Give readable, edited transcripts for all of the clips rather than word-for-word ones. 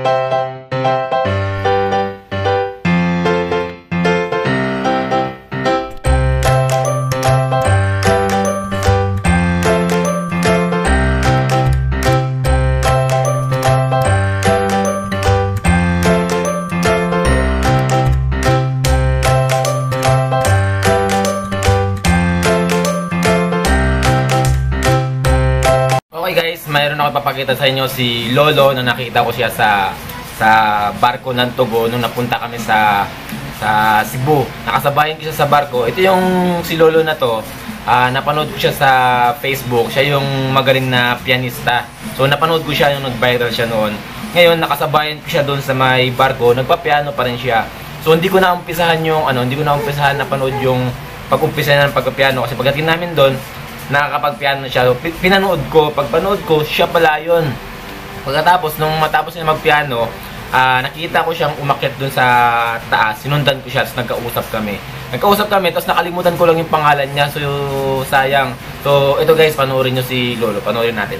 Okay guys, mayroon ako ipapakita sa inyo si Lolo na nakita ko siya sa barko ng Tugo nung napunta kami sa Cebu. Nakasabayan ko siya sa barko. Ito yung si Lolo na to. Napanood ko siya sa Facebook. Siya yung magaling na pianista. So napanood ko siya yung nag-viral siya noon. Ngayon nakasabayan ko siya doon sa may barko. Nagpa-piano pa rin siya. So hindi ko na umpisahan yung hindi ko na umpisahan napanood yung pag-umpisa ng pagpa-piano kasi pagdating namin doon nakakapag-piano siya. So, pinanood ko, pagpanood ko, siya pala yun. Pagkatapos, nung matapos niya mag-piano, nakita ko siyang umakyat dun sa taas. Sinundan ko siya, tapos nagkausap kami. Tapos nakalimutan ko lang yung pangalan niya. So, sayang. So, ito guys, panoorin nyo si Lolo. Panoorin natin.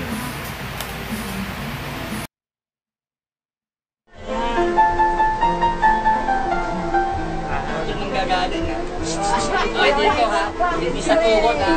Yung manggagaling ha. Okay dito ha. Hindi sa tuhod ha.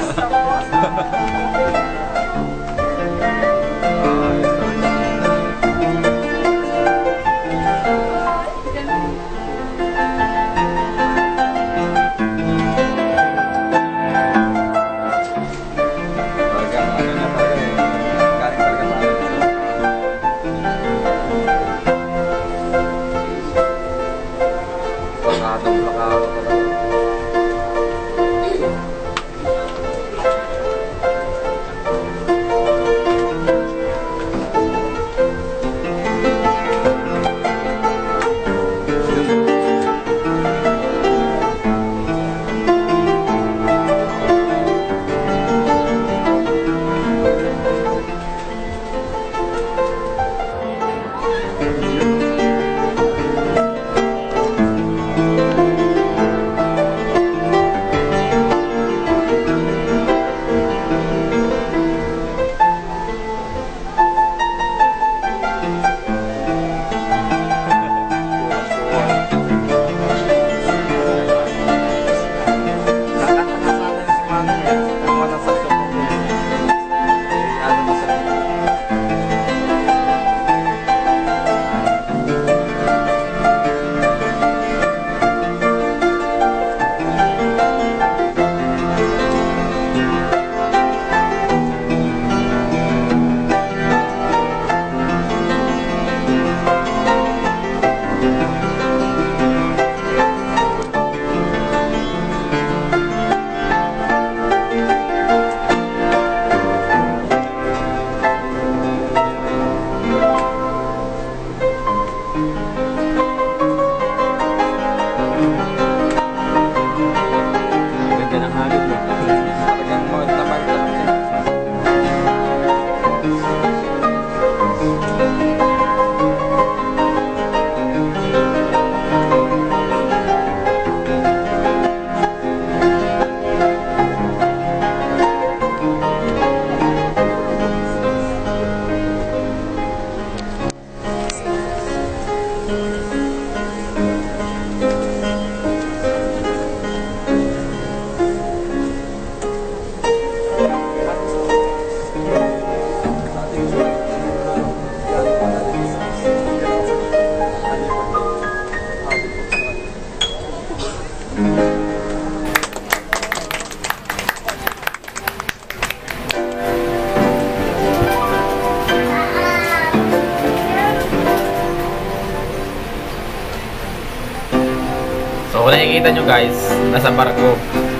So kung nakikita nyo guys, nasa barko.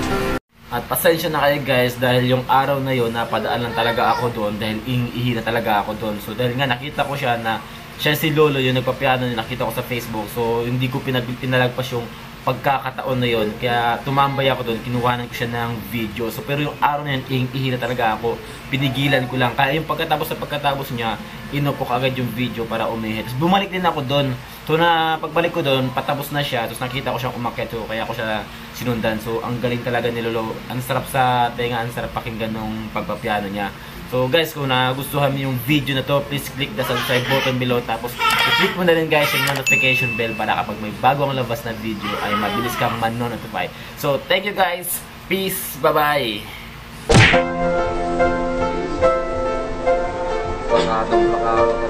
At pasensya na kayo guys dahil yung araw na yun napadaan lang talaga ako doon dahil ihi na talaga ako doon. So dahil nga nakita ko siya na siya si Lolo yung nagpapiano na nakita ko sa Facebook. So hindi ko pinalagpas yung pagkakataon na yun. Kaya tumambay ako doon, kinuhanan ko siya ng video. So pero yung araw na yun, ihi na talaga ako. Pinigilan ko lang. Kaya yung pagkatapos niya, inop ko agad yung video para umihi. Tapos bumalik din ako doon. So na pagbalik ko doon, patapos na siya. Tapos nakita ko siyang umakyat. So kaya ko siya sinundan. So ang galing talaga ni Lolo. Ang sarap sa tenga, ang sarap pakinggan nung pagpapiano niya. So guys, kung nagustuhan mo yung video na to, please click the subscribe button below. Tapos i-click mo na rin guys yung notification bell para kapag may bagong labas na video ay mabilis kang man-notify. So thank you guys. Peace. Bye-bye. Pagkatong